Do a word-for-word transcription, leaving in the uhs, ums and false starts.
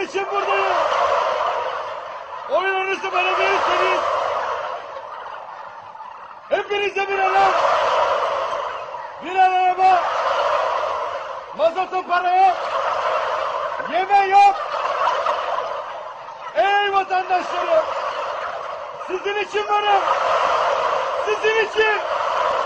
için buradayım. Oyununuzu bana verirseniz hepinize bir alan, bir araba, mazota para yok, yeme yok. Ey vatandaşlarım, sizin için varım, sizin için.